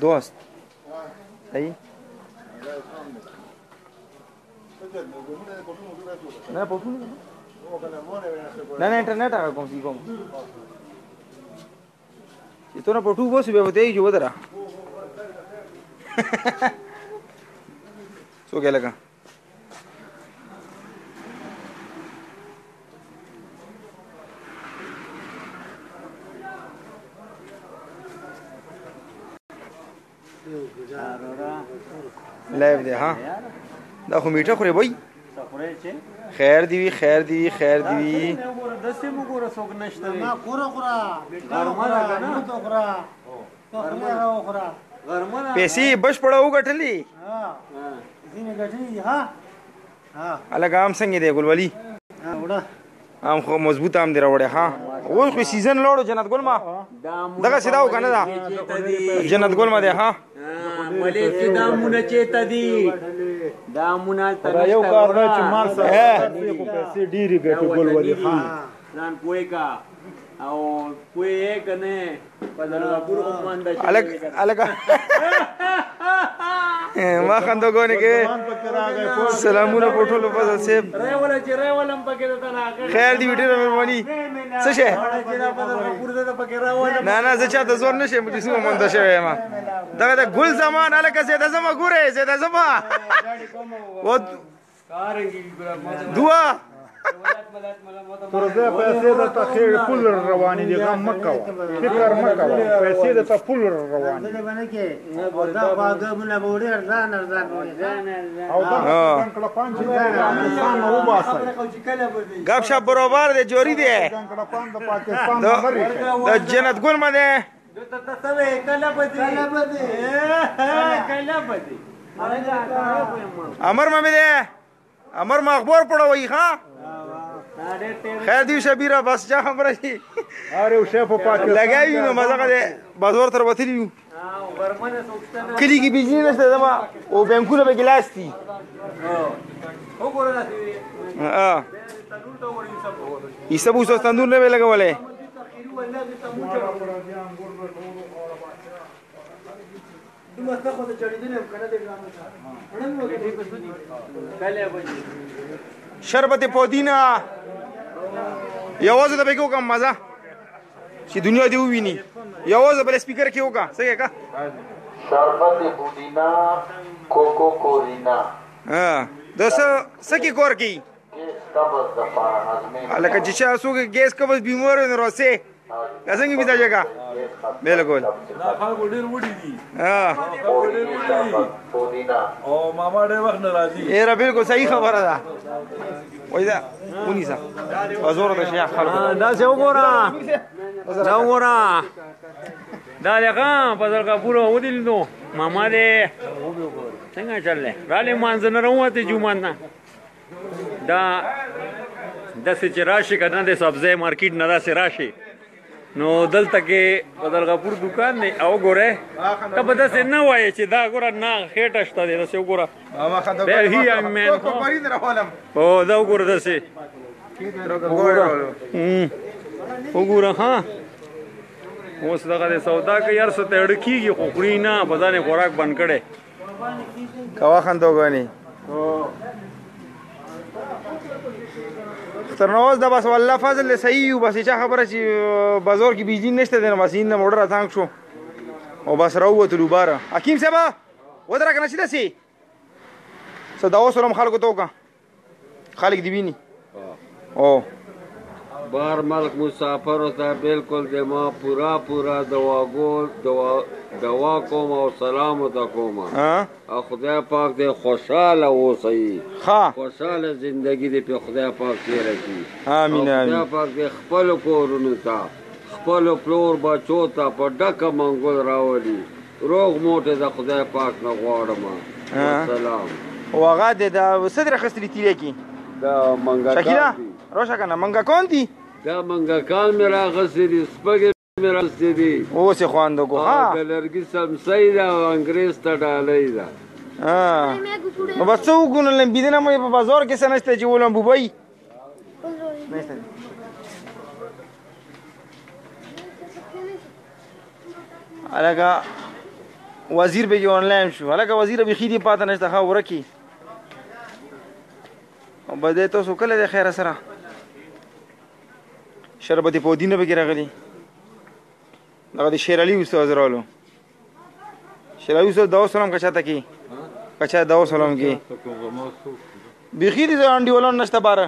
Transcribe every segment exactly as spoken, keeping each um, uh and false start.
دوست صحیح نه پوښتنه نه نه انټرنیټ هغه کوم څه کوم چې تو نه پټو بوس به وته جو ودره سو کې لگا لایو دی ها دا خو میټه خوري وای خیر دی وی خیر دی وی خیر دی وی دسته مو ګوره څوک نشته ما ګوره ګوره غرمه نه تو ګوره غرمه غوره غرمه پیسې بش پړاو غټلی ها دینه غټلی ها ها الګام څنګه دی ګلولي ها وړه ام خو مضبوط ام دی راوړې ها وای خو سیزن لوړو جنت ګل ما دغه سیداو کنه دا جنت ګل ما دی ها ملي چې دامونه چېته دي دامونه تر یو کار نه چې مال سره پیسې ډېری ګټي ګلولي خان ځان کوی کا او کوی کنه په دغه پورو کوماندا الګ الګ ما خندو غونې کې سلامونه پټولو په سیب ریول چې ریولم پکې ته راغی خیر دی ویډیو مهرباني څه شه نه نه زه چاته زور نشم چې سمه مونږ شوی ما دغه د ګل زمان الګ زیاده زما ګوره زیاده زما و دوا تر دې پیسې د تخیر پول رواني دي غم مکو فکر مکو پیسې د ته پول رواني دې باندې کې دا باغ مله وړي ارزان ارزان وړي او دا کله پنځه انسان نو باسي غب شپ برابر دی جوړی دی کله پنځه د پاکستان نمبر د جنت ګل باندې ته ته وې کله بدی کله بدی کله بدی امر مې دی امر مخبر پړوي ها خیر دی شبیره بس چا خبره شي اره شیف پاکستان لګایو نو مزه ده بازار تر وتلی یو غرمنه سوچته کلی کې بجلی نشته دما او بانکونه به ګلاس دي او ګوره دا ها تنور ته ورې سب حساب اوس تندور نه لګولې دومره څه خو ته چړېدل هم کنه دې ګرامه کله وځي شربت پودینا یوازې د بګو کم مزه چې دنیا دی وویني یوازې بل سپیکر کې وکا څنګه کا شربت پودینا کوکو کورینا ها دسه سکی کور کی قبض د پاره هضمې الکه چې چا سوګ ګیس قبض بیمار نه روسه څنګه بيتا جگہ بالکل نا خلکو ډیر وډی دي ها پودینا او ماما ډیر وخت نه راځي اے را بالکل صحیح خبره ده وای دا ونی سا بازار د شیخ خلکو دا څه وګوره دا وګوره دا لغه په دغه پورو ودیل نو ماما دې څنګه چلله رالې مانځ نه راوته جمعه نه دا د سچ راشي کنه د سبزی مارکیټ نه راشي راشي نو دلته کې په دغه پور دکان نه او ګوره ته به داسې نه وایې چې دا ګوره نه خېټه شته دی داسې وګوره ما خدای به هی امین کو پرې راولم او دا وګوره داسې وګوره ها اوس دغه د سودا کې یار څه ته اړ کیږي خو خوري نه په ځانې خوراک بند کړي کوا خندوګانی تر نوز دا بس والله فضل صحیح بس چا خبره چې بازار کې بجلی نشته دی نو بس این موټر اتانګ شو او بس راووتلو باره حکیم صاحب ودرې کنه چې داسې څه دوا سره خلکو ته وکړه خلک دې ویني او بار ملک مسافر ہوتا بالکل دے ما پورا پورا دوا گول دوا دوا کوم او سلام ہوتا کوم او خدای پاک دے خوشحال او صحیح ها خوشحال زندگی دے په خدای پاک کې راکړي امين امين خدای پاک دے خپل کورونو تا خپل پلور بچو تا په ډکه منګول راولي روغ موټه د خدای پاک نه غواړم سلام او هغه د صدر خستری تیری کی دا منګا شکیلا روشا کنه منګا کون دی دا منګکان مې راغسلي سپږې مې راغسلي اوس یې خواندو کو ها د لرګي سمسۍ ده او انګریز ته ډالۍ ده ها نو بس څه وکړو نو لمبېدنه مې په بازار کې څه نشته چې ولم بوبۍ نشته هلکه وزیر به آنلاین شو هلکه وزیر به خیدی پاتې نشته ښه ورکي او به دې تاسو کله د خیره سره شربت پودینه به کې راغلي دغه د شیر علي استاد رالو شیر علي استاد دعا سلام کچا ته کې کچا دعا سلام کې بیخي دې انډي ولون نشته باره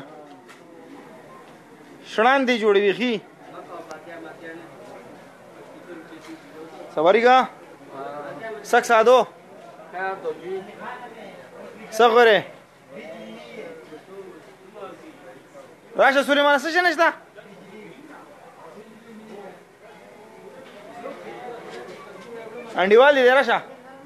شړان دی جوړې بیخي سواريګه سک سادو سغره راشه سليمان څه نشته انډیوالي دی راشه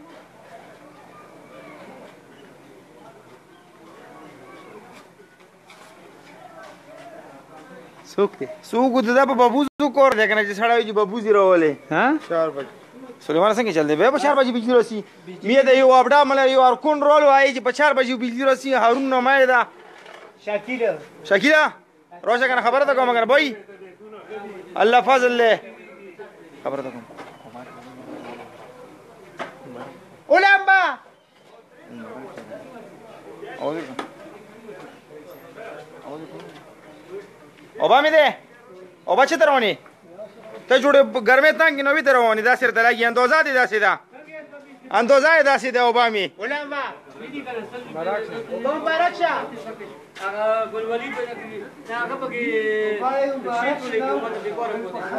څوک دی څوک د په بابوزو کور دی کنه چې سړی چې بابوزي راولې ها چار بجې سليمان څنګه چل دی به په چار بجې بجلی راسي مې د یو ابډا مله یو ارکون رول وایي چې په چار بجې بجلی راسي هارون نمای دا شاکیره شاکیره روشه کنه خبره ده کوم کنه بای الله فضل له خبره ده کوم اولمبا اوبا می ده اوبا چه رواني ته جوړه ګرمه تانګ نو وی ته رواني دا سر دلګي اندازه دي داسې ده اندازه داسې ده اوبا می اولمبا مبارک شه هغه ګلولي په دې هغه پکې شي ټولې کومه د ډیکور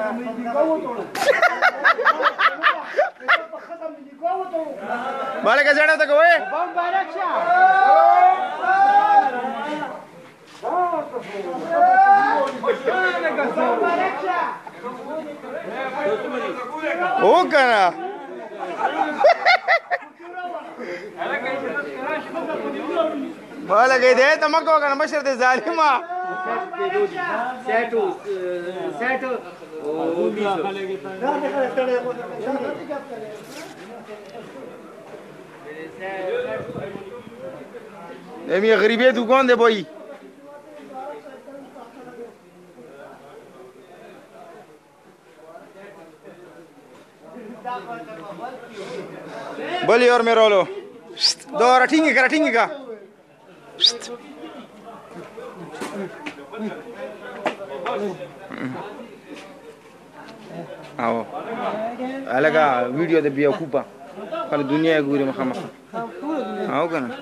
کوته بالا کا ځړه ته کوې مبارک شه او کنه بالا کې دې ته مکو کنه مشر دې ظالما سیټو سیټو او میزو امی غریبه دکان ده بایی بلی اور میرولو دو رټینګ کا رټینګ کا او الګه ویډیو د بیا کوپا خل دنیا ګوري مخه مخه او کنه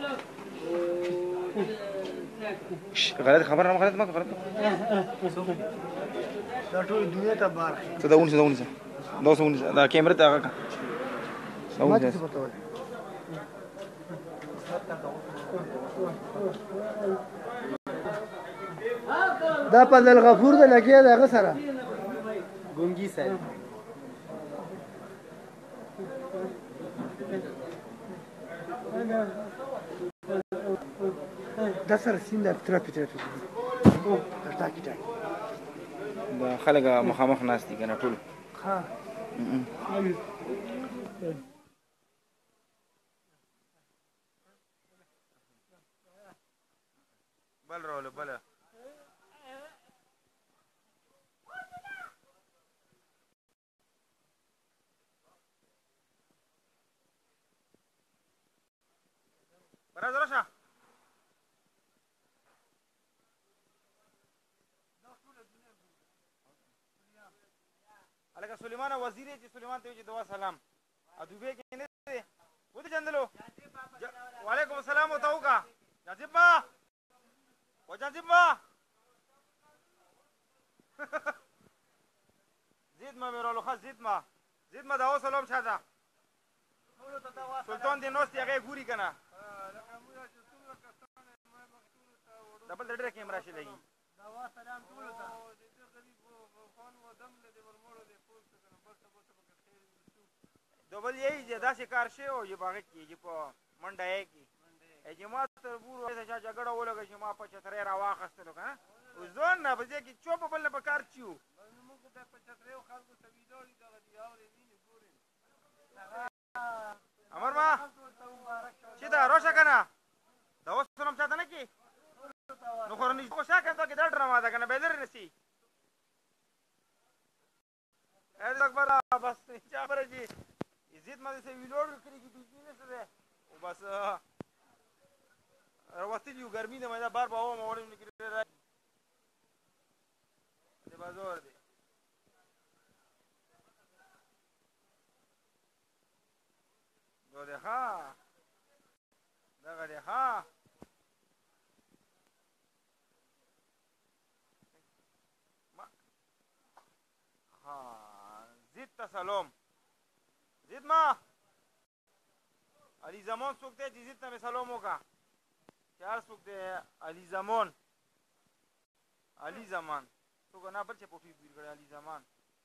غلط خبر نه غلط ما غلط دا ټول دنیا ته بار څه دا ونیسه دا ونیسه دا څه ونیسه دا کیمرا ته هغه دا ونیسه دا په دل غفور ده لګي دا هغه سره ګونګي صاحب دا سره سینده ترافیک ترافیک او ټاکی ټاکی دا خلک مخامخ ناس دي کنه ټول ها بل رول بل برا درشه الګه سليمان وزیر چې سليمان ته دوا سلام ادوبه کې نه دي ودی جندلو وعلیکم السلام وتاو کا جاذب ما و جاذب ما زید ما میرولو خاص زید ما زید ما داو سلام شاده سلطان دی نوستي هغه ګوري کنه دبل ډېر کیمرا شي لګي داوا سلام ټول ته دوبل یہی جدا سے کار شی او یہ باغ کی جی په منډه یې کی اجماعت تر بور وایي چې جګړه ولګه چې ما په چترې را واخستلو کنه او ځون نه بځه کی چوپ بل نه پکار چیو موږ د په چترې خلکو سویدوري دغه دی اورې ویني ګوري امر ما چې دا روشه کنه دا اوس سلام چاته نه کی نو خورنی کو شا کنه کې دا ډرامه ده کنه به لري نسی اې اکبر بس چا برجی زید ما دې ویلوړ کړی کې بجلی نشته دی او بس راوتلي یو ګرمي ده مې دا بار به هوا مې وړی نو کې راځي د بازار دی دا دی ښه دغه دی ښه زید ته سلام زید ما علي زمان څوک دی چې زید ته مې سلام وکړه چې هر څوک دی علي زمان علي زمان څوک نه بل چې پوټي بیر کړی علي زمان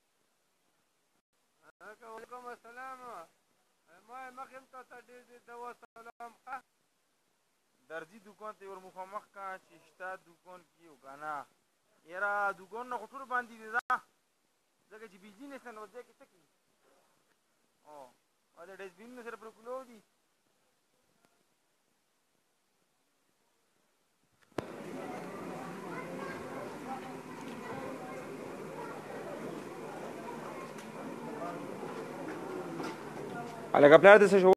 وعلیکم السلام ما مخیم ته ته ډېر ډېر دوا سلام درځي دوکان ته ور مخامخ کا چې شته دوکان کې وګانا یاره دوکان نه خو ټول باندې دی دا ځکه چې بجلی نشته نو ځای کې څه کوي او دا ډسټبینونه سره پر کولو دي هلکه پلار دې څه شو